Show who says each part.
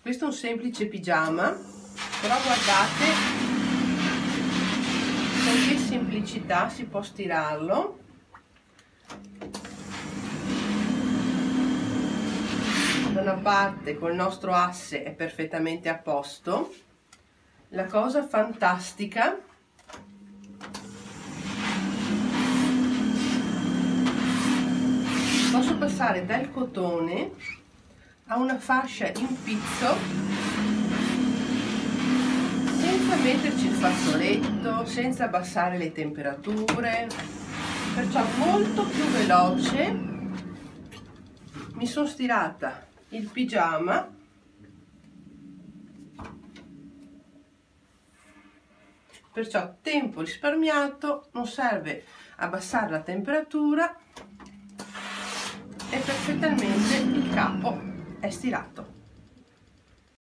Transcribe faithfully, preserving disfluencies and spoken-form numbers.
Speaker 1: Questo è un semplice pigiama, però guardate con che semplicità si può stirarlo. Da una parte col nostro asse è perfettamente a posto. La cosa fantastica posso passare dal cotone a una fascia in pizzo senza metterci il fazzoletto, senza abbassare le temperature, perciò molto più veloce. Mi sono stirata il pigiama perciò tempo risparmiato, non serve abbassare la temperatura e perfettamente il capo è stirato.